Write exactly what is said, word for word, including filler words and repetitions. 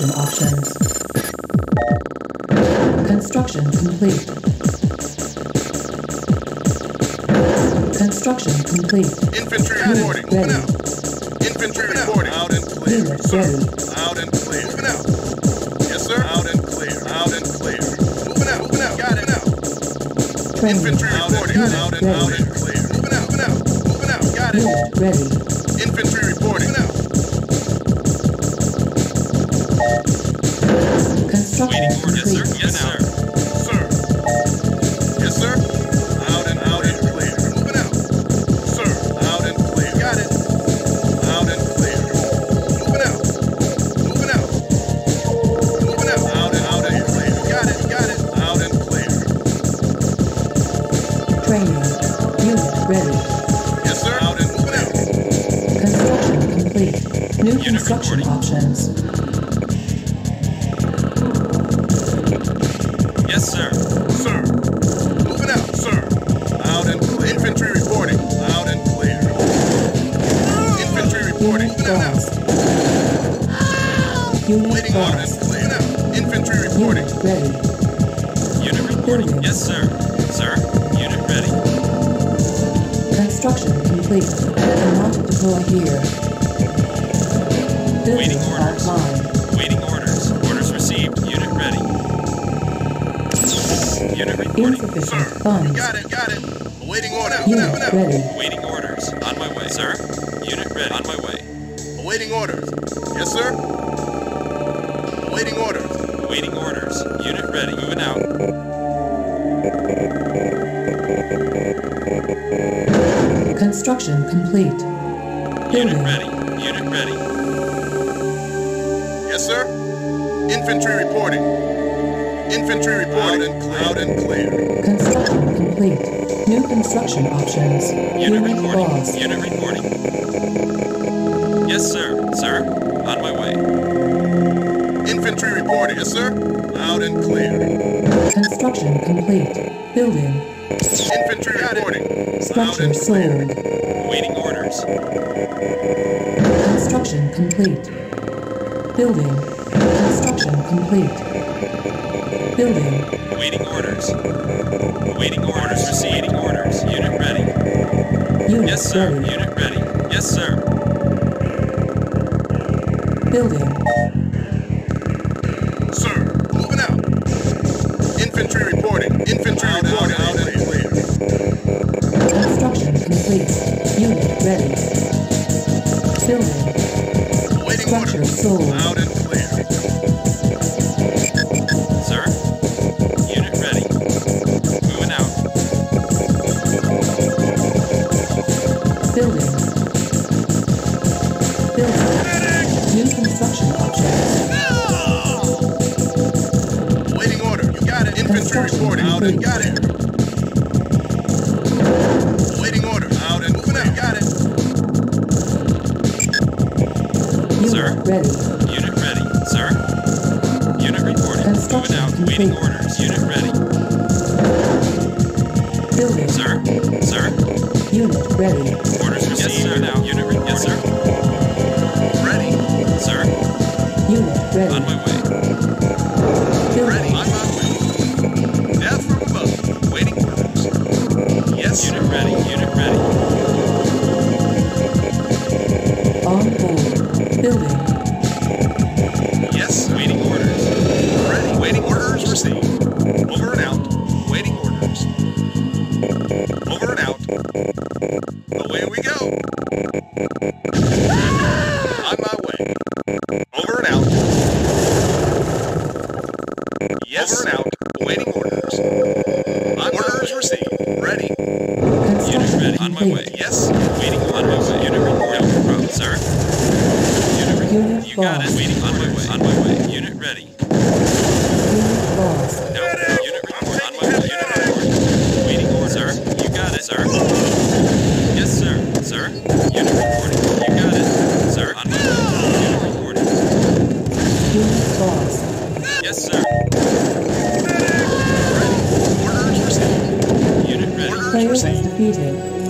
construction options. Construction complete. Construction complete. Infantry reporting. Moving out. Infantry reporting. Out and clear. Unit Sir. ready. Out and clear. Moving out. Yes, sir. Out and clear. Out and clear. Moving out. Moving out. Got it. Now. Training. Infantry reporting. Unit Out and out ready. and clear. Moving out. Moving out. Moving out. Got it. Unit ready. Infantry reporting. Moving out. Construction Waiting order, yes, complete. sir. Yes, sir. Sir. Yes, sir. Out and out and clear. Moving out. Sir. Out and clear. Got it. Out and clear. Moving out. Moving out. Moving out. Out and out and clear. Got it. Got it. Out and clear. Training. Unit ready. Yes, sir. Out and moving out. Construction complete. New Unit construction reporting. options. Yes, sir. Sir. Moving out. Sir. Out and clear. Infantry reporting. Out and clear. Infantry reporting. Unit Moving out. lost. Unit Waiting out and lost. clear. Moving out. Infantry reporting. Unit ready. Unit reporting. Building. Yes, sir. Sir. Unit ready. Construction complete. Cannot deploy here. Building Waiting orders. offline. Waiting orders. Orders received. Unit ready. Unit reporting. Sir. Insufficient You funds. got it. Got it. Awaiting order. Moving out. Unit Moving out. ready. Waiting orders. On my way. Sir. Unit ready. On my way. Awaiting orders. Yes, sir. Awaiting orders. Waiting orders. Unit ready. Moving out. Construction complete. Unit Building. ready. Unit ready. Yes, sir. Infantry reporting. Infantry reporting. Out and clear. Out and clear. Construction complete. New construction options. Unit reporting. lost. Unit reporting. Yes, sir. Sir. On my way. Infantry reporting. Yes, sir. Out and clear. Construction complete. Building. Infantry reporting. Out Structure and clear. sold. Waiting orders. Construction complete. Building. Construction complete. Building. Waiting orders. Waiting orders. Receiving orders. Unit ready. Unit Yes, sir. ready. Unit ready. Yes, sir. Building. Sir. Moving out. Infantry reporting. Infantry out reporting. Out and clear. Construction complete. Unit ready. Building. Awaiting Structure orders. sold. Out and clear. Sir. Unit ready. Moving out. Building. Building. New construction options. Awaiting order. You got it. Infantry reporting. Out and got it. Awaiting order. Out and moving out. Got it. Unit Sir. ready. Unit ready. Sir. Unit reporting. Construction Moving out. complete. Waiting orders. Unit ready. Building. Sir. Sir. Unit ready. Orders received. Yes, sir. Now. Unit reporting. Yes, sir. Ready. Sir. Unit ready. On my way. Building. On my way. Death from above. Waiting orders. Yes. Unit ready. Unit ready. On board. Building. Yes. Waiting orders. Ready. Waiting orders received. Over and out. Waiting orders. Over and out. Away we go. On my way. Over and out. Yes. Over and out. Awaiting orders. On orders received. Ready. Unit Construction ready. On my way. complete. Yes. Waiting on my way. Unit reporting. No problem, sir. Unit reporting. Unit You got it. lost. Waiting on my way. On my way. Unit ready. Unit lost. No. Unit report. On my way. Unit report. Waiting order. Sir. You got it, sir. Yes, sir. Sir. Unit reporting. You got it. Sir. On my way. Unit reporting. Unit lost. Yes, sir. Ready. Orders received. Unit ready. Orders Player was received. defeated.